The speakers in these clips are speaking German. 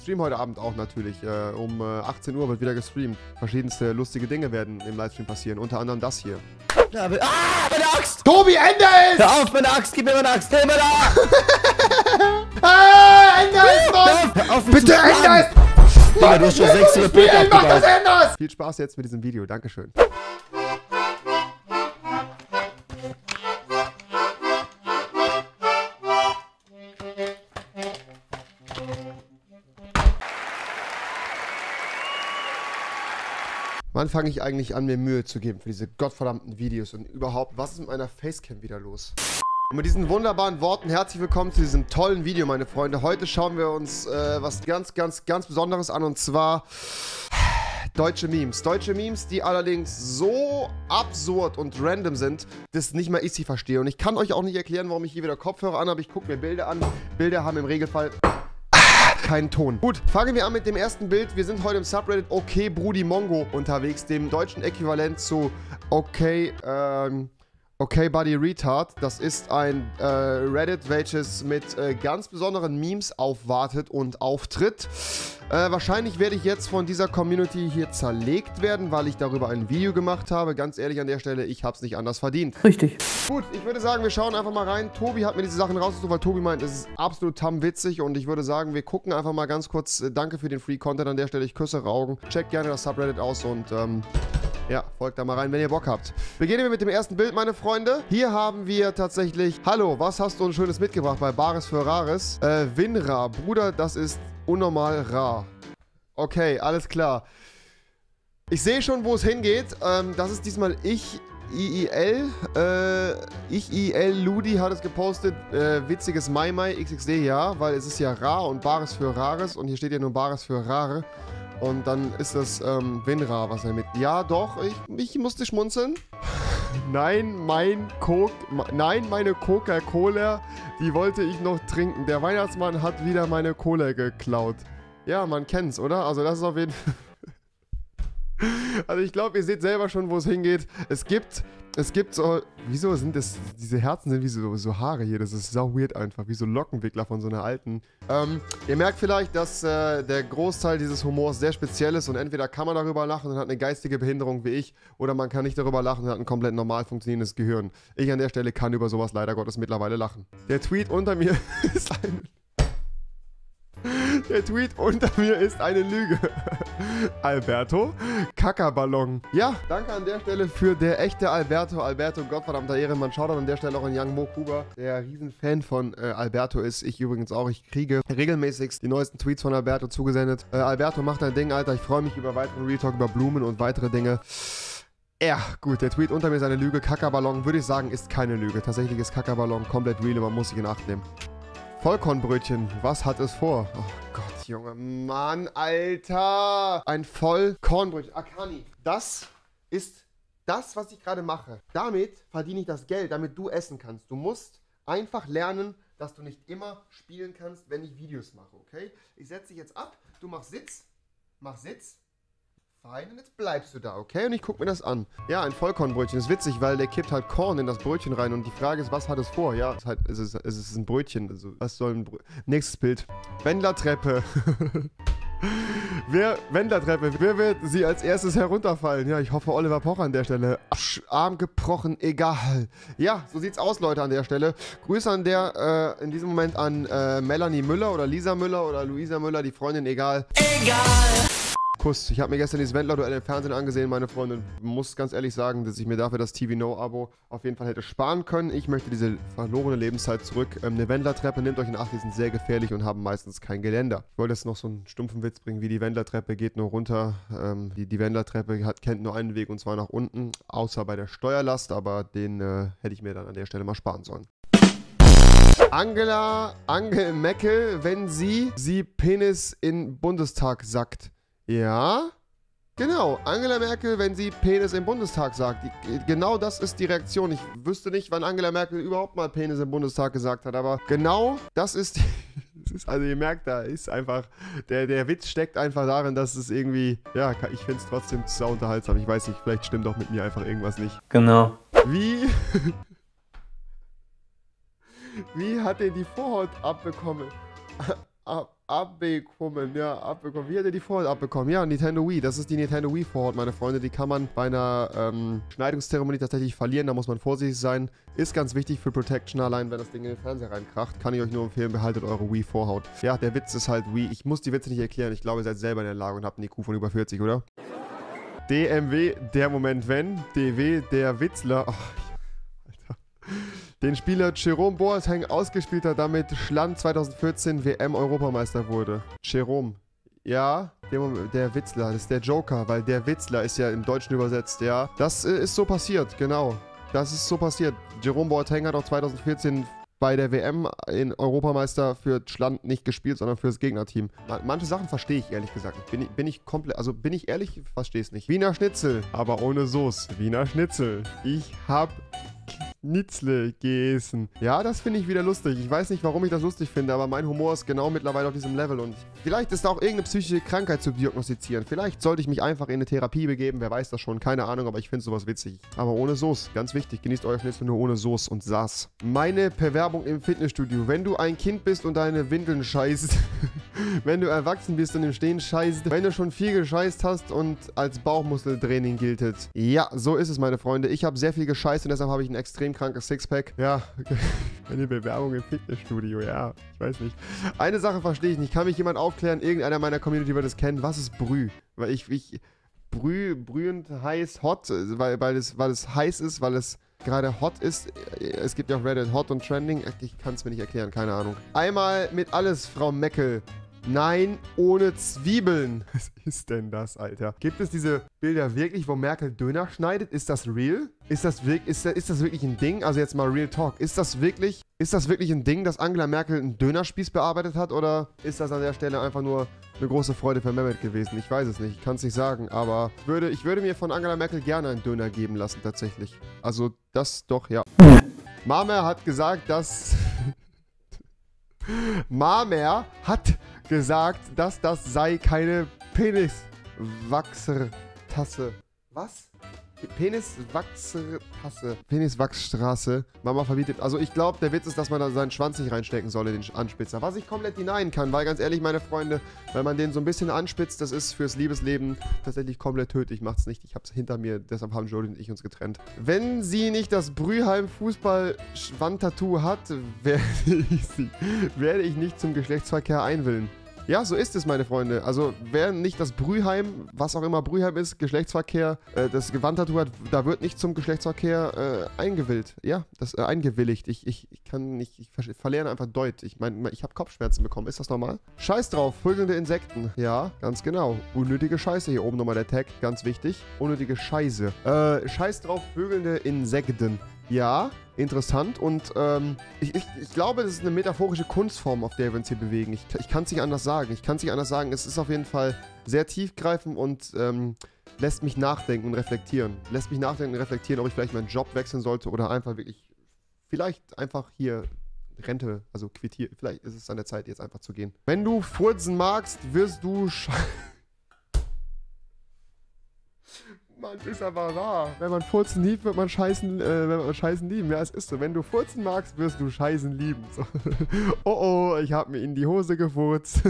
stream heute Abend auch natürlich. Um 18 Uhr wird wieder gestreamt. Verschiedenste lustige Dinge werden im Livestream passieren. Unter anderem das hier. Ja, meine Axt! Tobi, Ender ist! Hör auf, meine Axt! Gib mir meine Axt! Hey, meine Axt! Ender ist Mann! Hör auf, Bitte, Ender ist! Digga, du hast schon 600 Bilder abgebaut. Viel Spaß jetzt mit diesem Video. Dankeschön. Wann fange ich eigentlich an, mir Mühe zu geben für diese gottverdammten Videos und überhaupt, was ist mit meiner Facecam wieder los? Und mit diesen wunderbaren Worten herzlich willkommen zu diesem tollen Video, meine Freunde. Heute schauen wir uns was ganz Besonderes an, und zwar deutsche Memes. Deutsche Memes, die allerdings so absurd und random sind, dass nicht mal ich sie verstehe. Und ich kann euch auch nicht erklären, warum ich hier wieder Kopfhörer an habe. Ich gucke mir Bilder an. Bilder haben im Regelfall keinen Ton. Gut, fangen wir an mit dem ersten Bild. Wir sind heute im Subreddit Okay Brudi Mongo unterwegs, dem deutschen Äquivalent zu Okay Buddy Retard. Das ist ein Reddit, welches mit ganz besonderen Memes aufwartet und auftritt. Wahrscheinlich werde ich jetzt von dieser Community hier zerlegt werden, weil ich darüber ein Video gemacht habe. Ganz ehrlich an der Stelle, ich habe es nicht anders verdient. Richtig. Gut, ich würde sagen, wir schauen einfach mal rein. Tobi hat mir diese Sachen rausgesucht, weil Tobi meint, es ist absolut witzig, und ich würde sagen, wir gucken einfach mal ganz kurz. Danke für den Free Content an der Stelle. Ich küsse eure Augen. Checkt gerne das Subreddit aus und ja, folgt da mal rein, wenn ihr Bock habt. Beginnen wir mit dem ersten Bild, meine Freunde. Hier haben wir tatsächlich... Hallo, was hast du uns Schönes mitgebracht bei Bares für Rares? Winra. Bruder, das ist unnormal rar. Okay, alles klar. Ich sehe schon, wo es hingeht. Das ist diesmal IIL. Ludi hat es gepostet. Witziges Mai XXD, ja, weil es ist ja rar und Bares für Rares, und hier steht ja nur Bares für Rare. Und dann ist das Winra, was er mit... Ja, doch, ich musste schmunzeln. Nein, meine Coca-Cola, die wollte ich noch trinken. Der Weihnachtsmann hat wieder meine Cola geklaut. Ja, man kennt's, oder? Also das ist auf jeden Fall... Also ich glaube, ihr seht selber schon, wo es hingeht. Es gibt so... Wieso sind das... Diese Herzen sind wie so Haare hier. Das ist sau weird einfach. Wie so Lockenwickler von so einer alten... ihr merkt vielleicht, dass der Großteil dieses Humors sehr speziell ist, und entweder kann man darüber lachen und hat eine geistige Behinderung wie ich, oder man kann nicht darüber lachen und hat ein komplett normal funktionierendes Gehirn. Ich an der Stelle kann über sowas leider Gottes mittlerweile lachen. Der Tweet unter mir ist eine... Der Tweet unter mir ist eine Lüge. Alberto, Kackerballon. Ja, danke an der Stelle für der echte Alberto. Alberto, gottverdammter Ehrenmann. Schaut an der Stelle auch an Young Mo Kuba, der Riesenfan von Alberto ist. Ich übrigens auch. Ich kriege regelmäßig die neuesten Tweets von Alberto zugesendet. Alberto, mach dein Ding, Alter. Ich freue mich über weiteren Retalk, über Blumen und weitere Dinge. Ja, gut, der Tweet unter mir ist eine Lüge. Kackerballon, würde ich sagen, ist keine Lüge. Tatsächlich ist Kackerballon komplett real und man muss sich in Acht nehmen. Vollkornbrötchen, was hat es vor? Oh Gott, Junge, Mann, Alter. Ein Vollkornbrötchen. Akani, das ist das, was ich gerade mache. Damit verdiene ich das Geld, damit du essen kannst. Du musst einfach lernen, dass du nicht immer spielen kannst, wenn ich Videos mache, okay? Ich setze dich jetzt ab, du machst Sitz, fein, und jetzt bleibst du da, okay? Und ich gucke mir das an. Ja, ein Vollkornbrötchen. Ist witzig, weil der kippt halt Korn in das Brötchen rein, und die Frage ist, was hat es vor? Ja, es ist ein Brötchen. Also, was soll ein Brötchen? Nächstes Bild. Wendlertreppe. Wendlertreppe. Wer wird sie als erstes herunterfallen? Ja, ich hoffe Oliver Pocher an der Stelle. Arm gebrochen, egal. Ja, so sieht's aus, Leute, an der Stelle. Grüße in diesem Moment an Melanie Müller oder Lisa Müller oder Luisa Müller, die Freundin, egal. Egal. Kuss. Ich habe mir gestern dieses Wendler-Duell im Fernsehen angesehen, meine Freundin. Muss ganz ehrlich sagen, dass ich mir dafür das TV No-Abo auf jeden Fall hätte sparen können. Ich möchte diese verlorene Lebenszeit zurück. Eine Wendler-Treppe, nehmt euch in Acht, die sind sehr gefährlich und haben meistens kein Geländer. Ich wollte jetzt noch so einen stumpfen Witz bringen, wie die Wendler-Treppe geht nur runter. Die Wendler-Treppe kennt nur einen Weg, und zwar nach unten, außer bei der Steuerlast, aber den hätte ich mir dann an der Stelle mal sparen sollen. Angel Merkel, wenn sie Penis in Bundestag sagt. Ja, genau. Angela Merkel, wenn sie Penis im Bundestag sagt. Genau das ist die Reaktion. Ich wüsste nicht, wann Angela Merkel überhaupt mal Penis im Bundestag gesagt hat, aber genau das ist... Also ihr merkt, da ist einfach... Der Witz steckt einfach darin, dass es irgendwie... Ja, ich finde es trotzdem sau unterhaltsam. Ich weiß nicht, vielleicht stimmt doch mit mir einfach irgendwas nicht. Genau. Wie hat er die Vorhaut abbekommen? abbekommen, ja, abbekommen. Wie hat er die Vorhaut abbekommen? Ja, Nintendo Wii. Das ist die Nintendo Wii Vorhaut, meine Freunde. Die kann man bei einer Schneidungszeremonie tatsächlich verlieren. Da muss man vorsichtig sein. Ist ganz wichtig für Protection, allein wenn das Ding in den Fernseher reinkracht. Kann ich euch nur empfehlen, behaltet eure Wii Vorhaut. Ja, der Witz ist halt Wii. Ich muss die Witze nicht erklären. Ich glaube, ihr seid selber in der Lage und habt einen IQ von über 40, oder? DMW, der Moment wenn. DW, der Witzler. Oh, Alter. Den Spieler Jerome Boateng ausgespielt hat, damit Schland 2014 WM-Europameister wurde. Jerome. Ja, der Witzler, das ist der Joker, weil der Witzler ist ja im Deutschen übersetzt, ja. Das ist so passiert, genau. Das ist so passiert. Jerome Boateng hat auch 2014 bei der WM in Europameister für Schland nicht gespielt, sondern für das Gegnerteam. Manche Sachen verstehe ich ehrlich gesagt nicht. Bin ich ehrlich, verstehe es nicht. Wiener Schnitzel, aber ohne Soße. Wiener Schnitzel. Ich hab Schnitzle gegessen. Ja, das finde ich wieder lustig. Ich weiß nicht, warum ich das lustig finde, aber mein Humor ist genau mittlerweile auf diesem Level und vielleicht ist da auch irgendeine psychische Krankheit zu diagnostizieren. Vielleicht sollte ich mich einfach in eine Therapie begeben, wer weiß das schon, keine Ahnung, aber ich finde sowas witzig. Aber ohne Soße, ganz wichtig, genießt euer Schnitzel nur ohne Soße und Saß. Meine Bewerbung im Fitnessstudio. Wenn du ein Kind bist und deine Windeln scheißt, wenn du erwachsen bist und im Stehen scheißt, wenn du schon viel gescheißt hast und als Bauchmuskeltraining giltet. Ja, so ist es, meine Freunde. Ich habe sehr viel gescheißt und deshalb habe ich ein extrem krankes Sixpack. Ja, eine Bewerbung im Fitnessstudio, ja, ich weiß nicht. Eine Sache verstehe ich nicht. Kann mich jemand aufklären? Irgendeiner meiner Community wird es kennen. Was ist Brüh? Weil brühend, heiß, hot, weil es heiß ist, weil es gerade hot ist. Es gibt ja auch Reddit Hot und Trending. Ich kann es mir nicht erklären, keine Ahnung. Einmal mit alles, Frau Meckel. Nein, ohne Zwiebeln. Was ist denn das, Alter? Gibt es diese Bilder wirklich, wo Merkel Döner schneidet? Ist das real? Ist das wirklich ein Ding? Also jetzt mal Real Talk. Ist das wirklich ein Ding, dass Angela Merkel einen Dönerspieß bearbeitet hat? Oder ist das an der Stelle einfach nur eine große Freude für Mehmet gewesen? Ich weiß es nicht. Ich kann es nicht sagen. Aber ich würde mir von Angela Merkel gerne einen Döner geben lassen, tatsächlich. Also das doch, ja. Mamer hat gesagt, dass... Mamer hat gesagt, dass das sei keine Peniswachsertasse. Was? Peniswachsertasse. Peniswachsstraße. Mama verbietet. Also ich glaube, der Witz ist, dass man da seinen Schwanz nicht reinstecken soll in den Anspitzer. Was ich komplett denyen kann, weil ganz ehrlich, meine Freunde, wenn man den so ein bisschen anspitzt, das ist fürs Liebesleben tatsächlich komplett tödlich. Macht's nicht. Ich hab's hinter mir, deshalb haben Jodie und ich uns getrennt. Wenn sie nicht das Brüheim Fußball-Wandtattoo hat, werde ich nicht zum Geschlechtsverkehr einwillen. Ja, so ist es, meine Freunde. Also, wer nicht das Brüheim, was auch immer Brüheim ist, Geschlechtsverkehr, das Wandtattoo hat, da wird nicht zum Geschlechtsverkehr eingewilligt. Ja, eingewilligt. Ich kann nicht, ich verlerne einfach Deut. Ich meine, ich habe Kopfschmerzen bekommen. Ist das normal? Scheiß drauf, vögelnde Insekten. Ja, ganz genau. Unnötige Scheiße. Hier oben nochmal der Tag, ganz wichtig. Unnötige Scheiße. Scheiß drauf, vögelnde Insekten. Ja, interessant und ich glaube, das ist eine metaphorische Kunstform, auf der wir uns hier bewegen. Ich kann es nicht anders sagen. Es ist auf jeden Fall sehr tiefgreifend und lässt mich nachdenken und reflektieren. Ob ich vielleicht meinen Job wechseln sollte oder einfach wirklich, vielleicht einfach hier Rente, also quittieren. Vielleicht ist es an der Zeit, jetzt einfach zu gehen. Wenn du furzen magst, wirst du Mann, ist aber wahr. Wenn man Furzen liebt, wird man Scheißen lieben. Ja, es ist so. Wenn du Furzen magst, wirst du Scheißen lieben. So. Oh, ich hab mir in die Hose gefurzt.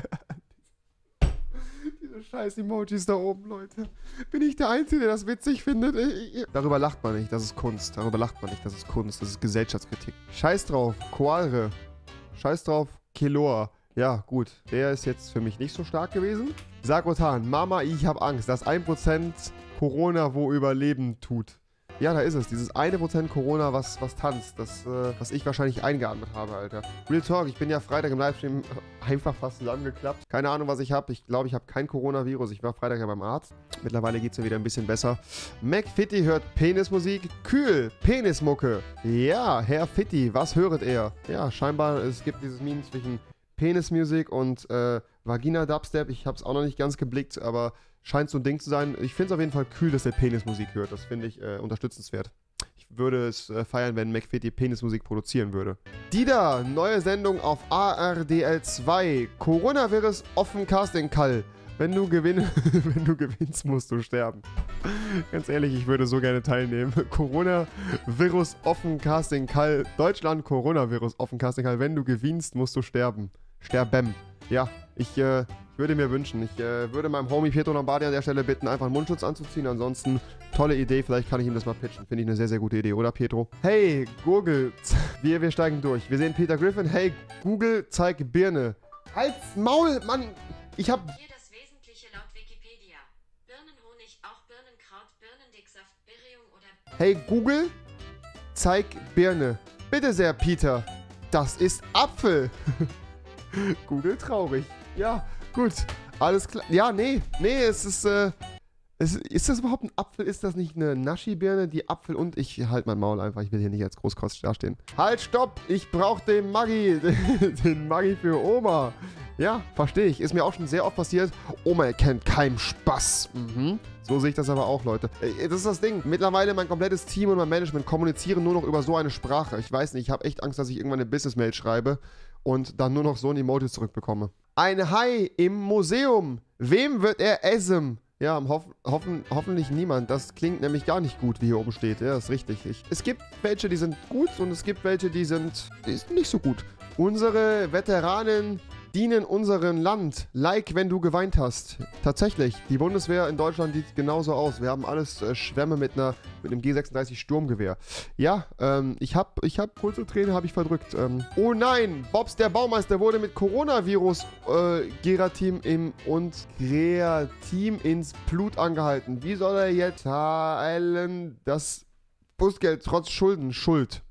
Diese scheiß Emojis da oben, Leute. Bin ich der Einzige, der das witzig findet? Darüber lacht man nicht, das ist Kunst. Das ist Gesellschaftskritik. Scheiß drauf, Koalre. Scheiß drauf, Keloa. Ja, gut. Der ist jetzt für mich nicht so stark gewesen. Sagrotan, Mama, ich hab Angst. Das 1% Corona, wo Überleben tut. Ja, da ist es. Dieses 1% Corona, was tanzt. Das, was ich wahrscheinlich eingeatmet habe, Alter. Real Talk, ich bin ja Freitag im Livestream einfach fast zusammengeklappt. Keine Ahnung, was ich habe. Ich glaube, ich habe kein Coronavirus. Ich war Freitag ja beim Arzt. Mittlerweile geht es mir wieder ein bisschen besser. McFitty hört Penismusik. Kühl, Penismucke. Ja, Herr Fitti, was höret er? Ja, scheinbar, es gibt dieses Meme zwischen Penismusik und Vagina-Dubstep. Ich habe es auch noch nicht ganz geblickt, aber scheint so ein Ding zu sein. Ich finde es auf jeden Fall kühl, dass er Penismusik hört. Das finde ich unterstützenswert. Ich würde es feiern, wenn McFitty Penismusik produzieren würde. Dida, neue Sendung auf ARDL 2. Coronavirus offen Casting Call. Wenn du gewinnst, musst du sterben. Ganz ehrlich, ich würde so gerne teilnehmen. Coronavirus offen Casting Call. Deutschland Coronavirus offen Casting Call. Wenn du gewinnst, musst du sterben. Sterben. Ja, ich würde mir wünschen. Ich würde meinem Homie Pietro Lombardi an der Stelle bitten, einfach einen Mundschutz anzuziehen. Ansonsten, tolle Idee. Vielleicht kann ich ihm das mal pitchen. Finde ich eine sehr, sehr gute Idee, oder Pietro? Hey, Google. Wir steigen durch. Wir sehen Peter Griffin. Hey, Google, zeig Birne. Halt's Maul, Mann. Ich hab... Hier das Wesentliche laut Wikipedia. Birnenhonig, auch Birnenkraut, Birnendicksaft, Berium oder... Hey, Google, zeig Birne. Bitte sehr, Peter. Das ist Apfel. Google traurig. Ja, gut. Alles klar. Ja, nee, es ist, ist das überhaupt ein Apfel? Ist das nicht eine Naschi-Birne? Die Apfel und ich halt mein Maul einfach. Ich will hier nicht als Großkost dastehen. Halt, stopp! Ich brauch den Maggi. Den Maggi für Oma. Ja, verstehe ich. Ist mir auch schon sehr oft passiert. Oma erkennt keinen Spaß. Mhm. So sehe ich das aber auch, Leute. Das ist das Ding. Mittlerweile mein komplettes Team und mein Management kommunizieren nur noch über so eine Sprache. Ich weiß nicht, ich habe echt Angst, dass ich irgendwann eine Business-Mail schreibe und dann nur noch so ein Emoji zurückbekomme. Ein Hai im Museum. Wem wird er essen? Ja, hoffentlich niemand. Das klingt nämlich gar nicht gut, wie hier oben steht. Ja, das ist richtig. Es gibt welche, die sind gut und es gibt welche, die sind nicht so gut. Unsere Veteranen dienen unserem Land. Like, wenn du geweint hast. Tatsächlich, die Bundeswehr in Deutschland sieht genauso aus. Wir haben alles Schwämme mit einem G36 Sturmgewehr. Ja, ich hab kurze Tränen habe ich verdrückt. Oh nein, Bobs der Baumeister wurde mit Coronavirus Geratim Kreatim ins Blut angehalten. Wie soll er jetzt zahlen das Busgeld trotz Schulden? Schuld.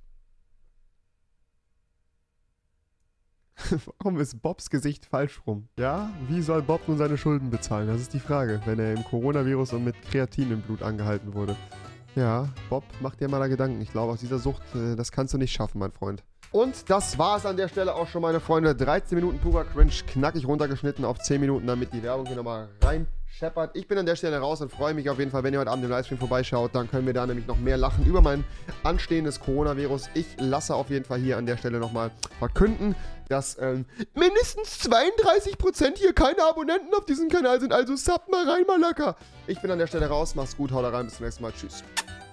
Warum ist Bobs Gesicht falsch rum? Ja, wie soll Bob nun seine Schulden bezahlen? Das ist die Frage, wenn er im Coronavirus und mit Kreatin im Blut angehalten wurde. Ja, Bob, mach dir mal da Gedanken. Ich glaube, aus dieser Sucht, das kannst du nicht schaffen, mein Freund. Und das war es an der Stelle auch schon, meine Freunde. 13 Minuten purer Cringe, knackig runtergeschnitten auf 10 Minuten, damit die Werbung hier nochmal reinscheppert. Ich bin an der Stelle raus und freue mich auf jeden Fall, wenn ihr heute Abend im Livestream vorbeischaut. Dann können wir da nämlich noch mehr lachen über mein anstehendes Coronavirus. Ich lasse auf jeden Fall hier an der Stelle nochmal verkünden, dass mindestens 32% hier keine Abonnenten auf diesem Kanal sind. Also sub mal rein, mal locker. Ich bin an der Stelle raus. Mach's gut, haut rein, bis zum nächsten Mal. Tschüss.